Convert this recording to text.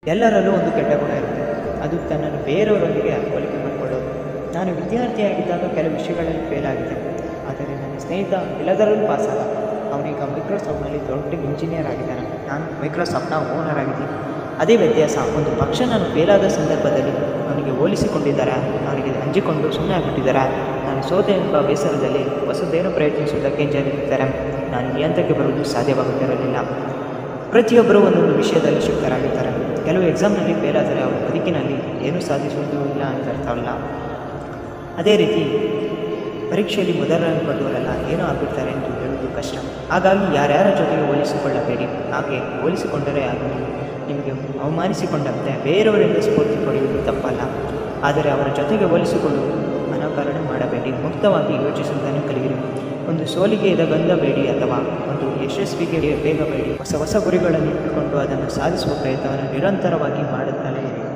ಎಲ್ಲರಲ್ಲೂ ಒಂದು ಕೆಟ್ಟ ಗುಣ ಇರುತ್ತೆ, ಅದು ತನ್ನನ್ನು ಬೇರೆಯವರೊಂದಿಗೆ ಹೋಲಿಕೆ ಮಾಡಿಕೊಳ್ಳೋದು. ನಾನು ವಿದ್ಯಾರ್ಥಿಯಾಗಿದ್ದಾಗ ಕೆಲವು ವಿಷಯಗಳಲ್ಲಿ ಫೇಲ್ ಆಗಿದೆ, ಆದರೆ ನನ್ನ ಸ್ನೇಹಿತ ಎಲ್ಲದರಲ್ಲೂ ಪಾಸಾದ. ಅವನೀಗ ಮೈಕ್ರೋಸಾಫ್ಟ್ನಲ್ಲಿ ದೊಡ್ಡ ಇಂಜಿನಿಯರ್ ಆಗಿದ್ದಾನೆ, ನಾನು ಮೈಕ್ರೋಸಾಫ್ಟ್ನ ಓನರ್ ಆಗಿದ್ದೀನಿ. ಅದೇ ವ್ಯತ್ಯಾಸ, ಒಂದು ಪಕ್ಷ ನಾನು ಫೇಲಾದ ಸಂದರ್ಭದಲ್ಲಿ ಅವನಿಗೆ ಹೋಲಿಸಿಕೊಂಡಿದ್ದಾರೆ, ಅವನಿಗೆ ಹಂಚಿಕೊಂಡು ಸುಮ್ಮನೆ ಆಗಿಬಿಟ್ಟಿದ್ದಾರೆ. ನಾನು ಸೋತೆ ಎಂಬ ಬೇಸರದಲ್ಲಿ ಹೊಸದೇನು ಪ್ರಯತ್ನಿಸುವುದಕ್ಕೆ ಹಿಂಜರಿಯುತ್ತಾರೆ. ನಾನು ಈ ಹಂತಕ್ಕೆ ಬರುವುದು ಸಾಧ್ಯವಾಗುತ್ತಿರಲಿಲ್ಲ. ಪ್ರತಿಯೊಬ್ಬರೂ ಒಂದೊಂದು ವಿಷಯದಲ್ಲಿ ಶಕ್ತರಾಗಿರ್ತಾರೆ. ಕೆಲವು ಎಕ್ಸಾಮ್ನಲ್ಲಿ ಫೇಲ್ ಆದರೆ ಅವರ ಬದುಕಿನಲ್ಲಿ ಏನೂ ಸಾಧಿಸುವುದೂ ಇಲ್ಲ ಅಂತ ಅರ್ಥವಲ್ಲ. ಅದೇ ರೀತಿ ಪರೀಕ್ಷೆಯಲ್ಲಿ ಮೊದಲ ರ್ಯಾಂಕ್ ಪಡೆದವರೆಲ್ಲ ಏನೋ ಆಗಿರ್ತಾರೆ ಎಂದು ಹೇಳುವುದು ಕಷ್ಟ. ಹಾಗಾಗಿ ಯಾರ್ಯಾರ ಜೊತೆಗೆ ಹೋಲಿಸಿಕೊಳ್ಳಬೇಡಿ. ಹಾಗೆ ಹೋಲಿಸಿಕೊಂಡರೆ ಅದು ನಿಮಗೆ ಅವಮಾನಿಸಿಕೊಂಡಂತೆ ಬೇರೆಯವರಿಂದ ಸ್ಫೂರ್ತಿ ಪಡೆಯುವುದು ತಪ್ಪಲ್ಲ. ಆದರೆ ಅವರ ಜೊತೆಗೆ ಹೋಲಿಸಿಕೊಳ್ಳುವುದು ಅನಾಕರಣೆ ಮಾಡಬೇಡಿ. ಮುಕ್ತವಾಗಿ ಯೋಚಿಸುವುದನ್ನು ಕಲಿಯಿರಿ. ಒಂದು ಸೋಲಿಗೆ ಎದಗಂದಬೇಡಿ ಅಥವಾ ಒಂದು ಯಶಸ್ವಿಗೆ ಬೇಗಬೇಡಿ. ಹೊಸ ಗುರಿಗಳನ್ನು ಇಟ್ಟುಕೊಂಡು ಅದನ್ನು ಸಾಧಿಸುವ ಪ್ರಯತ್ನವನ್ನು ನಿರಂತರವಾಗಿ ಮಾಡುತ್ತಲೇ ಇರಿ.